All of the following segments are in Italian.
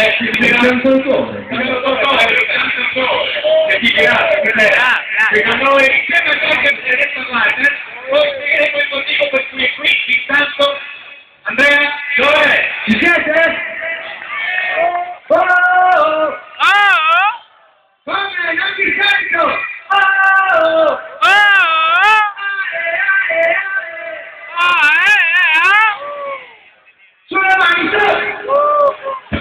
il cantautore. Che ti dirà, secondo noi, insieme a noi che adesso guarda, poi spiegheremo il motivo per cui è qui, intanto, Andrea, dov'è? Ci siete? Oh! Come? Non ti sento! Oh! Sulle mani, su!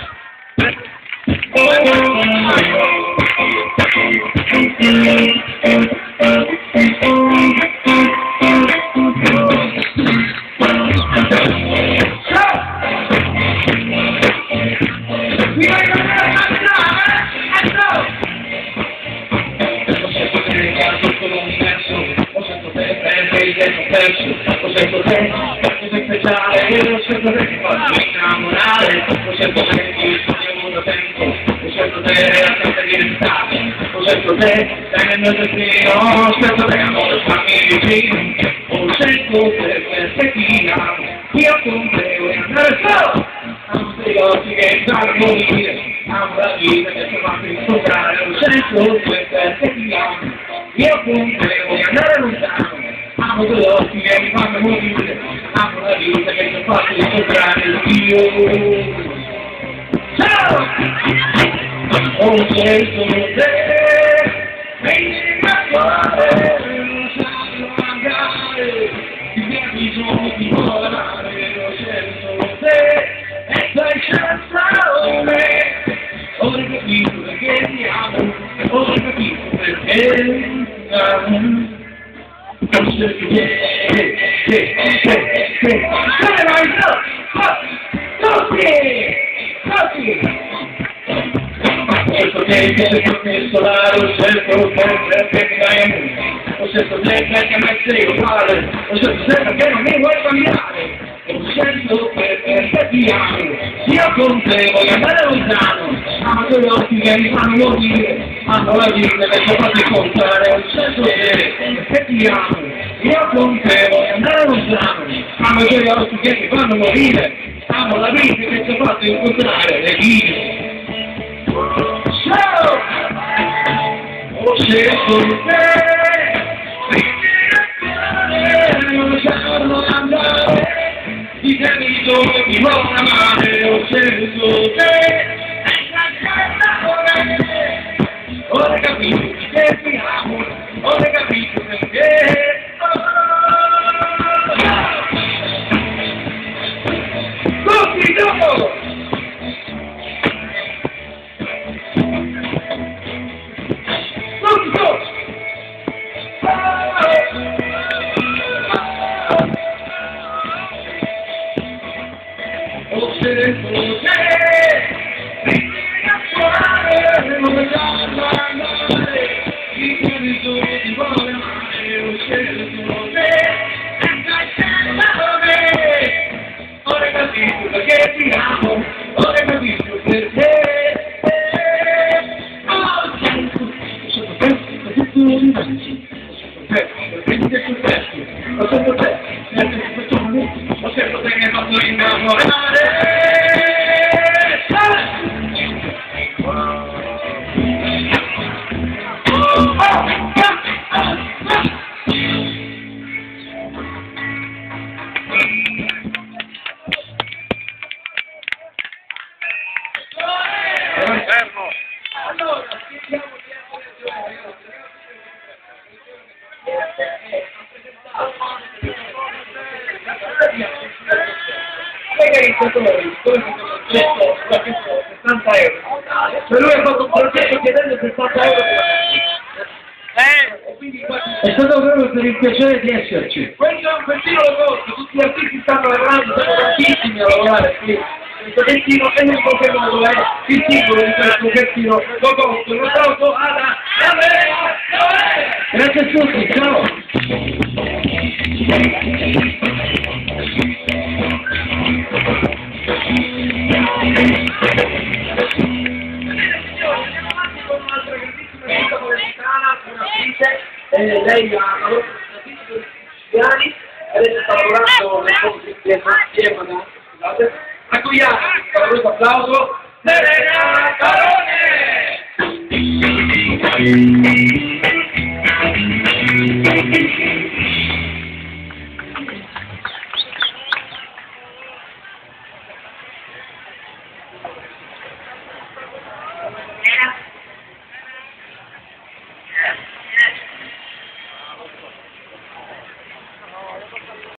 Lo sento te, sei speciale, lo sento te, ti faccio innamorare, lo sento te, ti sto molto tempo, lo sento te, a te diventare, lo sento te, sei nel mio destino, lo sento te, amore, fammi vicino, lo sento te, perché ti amo, io con te voglio andare solo, amo degli occhi che fanno morire, amo la vita che ti fa incontrare, lo sento te, perché ti amo, io con te voglio andare lontano. Amo quegli occhi che mi fanno morire, amo la vita che mi ha fatto incontrare Dio. Ciao! Ho scelto te, vedi mia cuore, non so andare, ti ha bisogno di volare, ho scelto te, e sei senza me. Ho capito perché ti amo, ho capito perché ti amo. Come vai? Certo te che sei più solare, certo te perché mi dai amore, lo sento te perché mi sei uguale, lo sento te perché non mi vuoi cambiare, lo sento te perché ti amo, io con te voglio andare lontano, amo quegli occhi che mi fanno morire, amo la vita che ti ho fatto incontrare, lo sento te perché ti amo, io con te voglio andare lontano, amo quegli occhi che mi fanno morire, amo la vita che ti ho fatto incontrare, e io. Ciao! Ho scelto te, non lasciarlo andare, ti sei bisogno di buona amare, ho scelto te, ora capito che ti amo, ora capito perché. Tutti dopo! Ho scelto te, a cuore, non lasciarlo andare, ti sei bisogno di buona amare, ho scelto te, e stai senza me, ora capito perché ti amo, ora capito perché, ho scelto te, per tutti i rimandi, perché ti sei successo, ho scelto te, ho scelto te che mi hai fatto innamorare. Allora, chiediamo i giocatori, detto 60 euro. Cioè lui ha fatto un progetto chiedendo 60 euro è stato proprio per il piacere di esserci. Questo è un pettino lo costo, tutti gli artisti stanno lavorando, sono tantissimi a lavorare qui. Questo pettino è in qualche modo il titolo di questo pettino lo costo. Un applauso alla Andrea! Grazie a tutti, ciao! Lei ha lavorato con italiani, adesso sta lavorando nel cinema, scusate, accogliamo un caloroso applauso Serena Carone!